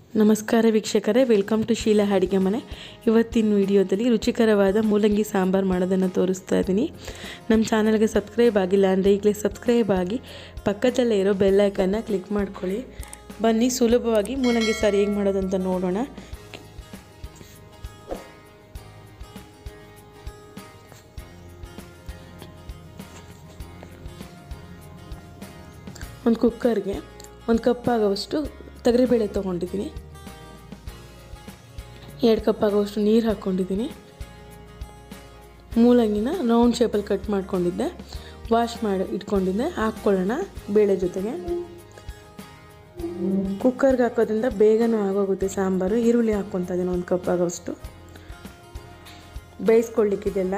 ನಮಸ್ಕಾರ ವೀಕ್ಷಕರೇ, welcome to Sheila ಅಡುಗೆ ಮನೆ. ಇವತ್ತಿನ ವಿಡಿಯೋದಲ್ಲಿ ರುಚಿಕರವಾದ ಮೂಲಂಗಿ ಸಾಂಬಾರು ಮಾಡೋದನ್ನು ತೋರಿಸ್ತಾ ಇದ್ದೀನಿ. ನಮ್ಮ ಚಾನಲ್ಗೆ ಸಬ್ಸ್ಕ್ರೈಬ್ ಆಗಿಲ್ಲ ಅಂದರೆ ಈಗಲೇ ಸಬ್ಸ್ಕ್ರೈಬ್ ಆಗಿ ಪಕ್ಕದಲ್ಲೇ ಇರೋ ಬೆಲ್ ಐಕನ್ನ ಕ್ಲಿಕ್ ಮಾಡ್ಕೊಳ್ಳಿ. ಬನ್ನಿ ಸುಲಭವಾಗಿ ಮೂಲಂಗಿ ಸಾರು ಹೇಗೆ ಮಾಡೋದಂತ ನೋಡೋಣ. ಒಂದು ಕುಕ್ಕರ್ಗೆ 1 ಕಪ್ ಆಗುವಷ್ಟು ತೊಗರಿಬೇಳೆ ತೊಗೊಂಡಿದ್ದೀನಿ. 2 ಕಪ್ ಆಗುವಷ್ಟು ನೀರು ಹಾಕ್ಕೊಂಡಿದ್ದೀನಿ. ಮೂಲಂಗಿನ ರೌಂಡ್ ಶೇಪಲ್ಲಿ ಕಟ್ ಮಾಡ್ಕೊಂಡಿದ್ದೆ, ವಾಶ್ ಮಾಡಿ ಇಟ್ಕೊಂಡಿದ್ದೆ. ಹಾಕ್ಕೊಳ್ಳೋಣ ಬೇಳೆ ಜೊತೆಗೆ. ಕುಕ್ಕರ್ಗೆ ಹಾಕೋದ್ರಿಂದ ಬೇಗನೂ ಆಗೋಗುತ್ತೆ ಸಾಂಬಾರು. ಈರುಳ್ಳಿ ಹಾಕ್ಕೊತಾ ಇದ್ದೀನಿ 1 ಕಪ್ ಆಗೋಷ್ಟು. ಬೇಯಿಸ್ಕೊಳ್ಳಿಕ್ಕಿದೆಲ್ಲ.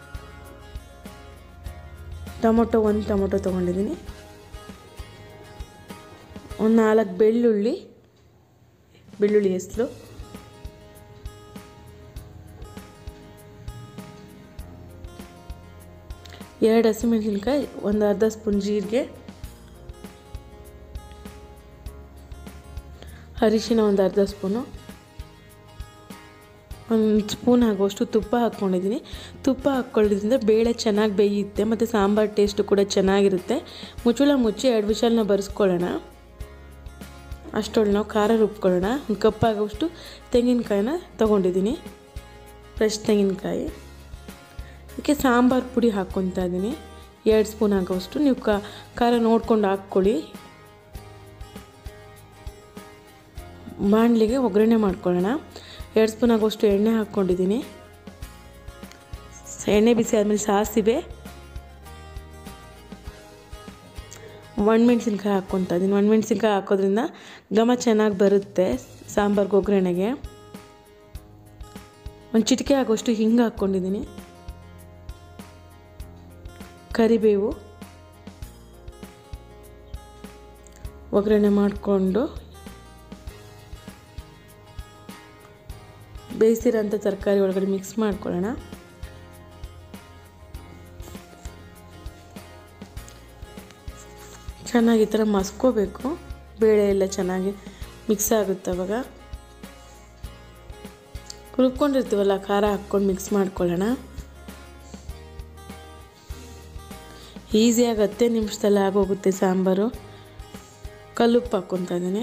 ಟೊಮೊಟೊ 1 ಟೊಮೊಟೊ ತೊಗೊಂಡಿದ್ದೀನಿ. ಒಂದು 4 ಬೆಳ್ಳುಳ್ಳಿ ಹೆಸರು, 2 ಹಸಿಮೆಣಸಿನ್ಕಾಯಿ, ಒಂದು ಅರ್ಧ ಸ್ಪೂನ್ ಜೀರಿಗೆ, ಅರಿಶಿನ ಒಂದು ಅರ್ಧ ಸ್ಪೂನು, 1 ಸ್ಪೂನ್ ಆಗುವಷ್ಟು ತುಪ್ಪ ಹಾಕ್ಕೊಂಡಿದ್ದೀನಿ. ತುಪ್ಪ ಹಾಕ್ಕೊಳ್ಳೋದ್ರಿಂದ ಬೇಳೆ ಚೆನ್ನಾಗಿ ಬೇಯುತ್ತೆ ಮತ್ತು ಸಾಂಬಾರು ಟೇಸ್ಟು ಕೂಡ ಚೆನ್ನಾಗಿರುತ್ತೆ. ಮುಚ್ಚಳ ಮುಚ್ಚಿ 2 ವಿಷಲ್ನ ಬರೆಸ್ಕೊಳ್ಳೋಣ. ಅಷ್ಟೊಳಗೆ ನಾವು ಖಾರ ರುಬ್ಕೊಳ್ಳೋಣ. 1 ಕಪ್ ಆಗೋಷ್ಟು ತೆಂಗಿನಕಾಯಿನ ತೊಗೊಂಡಿದ್ದೀನಿ, ಫ್ರೆಶ್ ತೆಂಗಿನಕಾಯಿ. ಇದಕ್ಕೆ ಸಾಂಬಾರು ಪುಡಿ ಹಾಕ್ಕೊತಾ ಇದ್ದೀನಿ 2 ಸ್ಪೂನ್ ಆಗೋಷ್ಟು. ನೀವು ಖಾರ ನೋಡ್ಕೊಂಡು ಹಾಕ್ಕೊಳ್ಳಿ. ಬಾಣಲಿಗೆ ಒಗ್ಗರಣೆ ಮಾಡ್ಕೊಳ್ಳೋಣ. 2 ಸ್ಪೂನ್ ಆಗೋಷ್ಟು ಎಣ್ಣೆ ಹಾಕ್ಕೊಂಡಿದ್ದೀನಿ. ಎಣ್ಣೆ ಬಿಸಿ ಆದಮೇಲೆ ಸಾಸಿವೆ, ಒಣಮೆಣ್ಸಿನ್ಕಾಯಿ ಹಾಕ್ಕೊತಾ ಇದ್ದೀನಿ. ಒಣಮೆಣ್ಸಿನ್ಕಾಯಿ ಹಾಕೋದ್ರಿಂದ ಘಮ ಚೆನ್ನಾಗಿ ಬರುತ್ತೆ ಸಾಂಬಾರ್ಗೆ, ಒಗ್ಗರಣೆಗೆ. 1 ಚಿಟಿಕೆ ಆಗೋಷ್ಟು ಹಿಂಗೆ ಹಾಕ್ಕೊಂಡಿದ್ದೀನಿ. ಕರಿಬೇವು, ಒಗ್ಗರಣೆ ಮಾಡಿಕೊಂಡು ಬೇಯಿಸಿರೋಂಥ ತರಕಾರಿ ಒಳಗಡೆ ಮಿಕ್ಸ್ ಮಾಡ್ಕೊಳ್ಳೋಣ. ಚೆನ್ನಾಗಿ ಈ ಥರ ಮಸ್ಕೋಬೇಕು. ಬೇಳೆ ಎಲ್ಲ ಚೆನ್ನಾಗಿ ಮಿಕ್ಸ್ ಆಗುತ್ತೆ. ಅವಾಗ ರುಬ್ಕೊಂಡಿರ್ತೀವಲ್ಲ, ಖಾರ ಹಾಕ್ಕೊಂಡು ಮಿಕ್ಸ್ ಮಾಡ್ಕೊಳ್ಳೋಣ. ಈಸಿಯಾಗಿ 10 ನಿಮಿಷದಲ್ಲಿ ಆಗೋಗುತ್ತೆ ಸಾಂಬಾರು. ಕಲ್ಲುಪ್ಪು ಹಾಕ್ಕೊತಾ ಇದ್ದೀನಿ.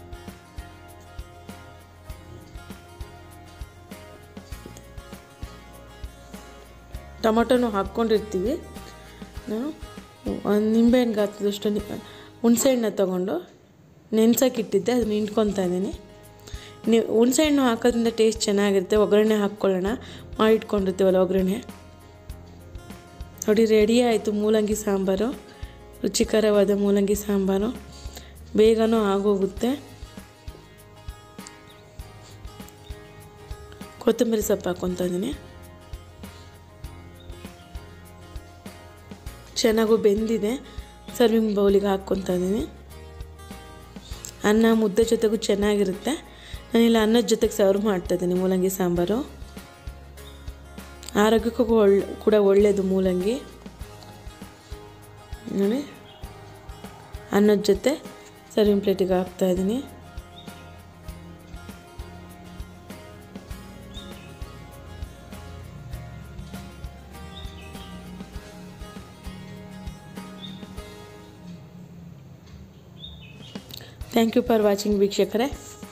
ಟೊಮೊಟೊನೂ ಹಾಕ್ಕೊಂಡಿರ್ತೀವಿ. ನಾನು ಒಂದು ನಿಂಬೆಹಣ್ಣು ಗಾತ್ರದಷ್ಟು ಹುಣಸೆಹಣ್ಣು ತೊಗೊಂಡು ನೆನೆಸೋಕ್ಕಿಟ್ಟಿದ್ದೆ, ಅದನ್ನ ಹಿಂಡ್ಕೊತಾ ಇದ್ದೀನಿ. ನೀವು ಹುಣಸೆಹಣ್ಣು ಹಾಕೋದ್ರಿಂದ ಟೇಸ್ಟ್ ಚೆನ್ನಾಗಿರುತ್ತೆ. ಒಗ್ಗರಣೆ ಹಾಕ್ಕೊಳ್ಳೋಣ. ಮಾಡಿಟ್ಕೊಂಡಿರ್ತೀವಲ್ಲ ಒಗ್ಗರಣೆ. ನೋಡಿ, ರೆಡಿ ಆಯಿತು ಮೂಲಂಗಿ ಸಾಂಬಾರು. ರುಚಿಕರವಾದ ಮೂಲಂಗಿ ಸಾಂಬಾರು, ಬೇಗನೂ ಆಗೋಗುತ್ತೆ. ಕೊತ್ತಂಬರಿ ಸೊಪ್ಪು ಹಾಕ್ಕೊತಾ ಇದ್ದೀನಿ. ಚೆನ್ನಾಗೂ ಬೆಂದಿದೆ. ಸರ್ವಿಂಗ್ ಬೌಲಿಗೆ ಹಾಕ್ಕೊತಾ ಇದ್ದೀನಿ. ಅನ್ನ ಮುದ್ದೆ ಜೊತೆಗೂ ಚೆನ್ನಾಗಿರುತ್ತೆ. ನಾನಿಲ್ಲ ಅನ್ನದ ಜೊತೆಗೆ ಸರ್ವ್ ಮಾಡ್ತಾಯಿದ್ದೀನಿ ಮೂಲಂಗಿ ಸಾಂಬಾರು. ಆರೋಗ್ಯಕ್ಕೂ ಕೂಡ ಒಳ್ಳೆಯದು ಮೂಲಂಗಿ. ನೋಡಿ, ಅನ್ನದ ಜೊತೆ ಸರ್ವಿಂಗ್ ಪ್ಲೇಟಿಗೆ ಹಾಕ್ತಾಯಿದ್ದೀನಿ. ಥ್ಯಾಂಕ್ ಯು ಫಾರ್ ವಾಚಿಂಗ್ ವೀಕ್ಷಕರೇ.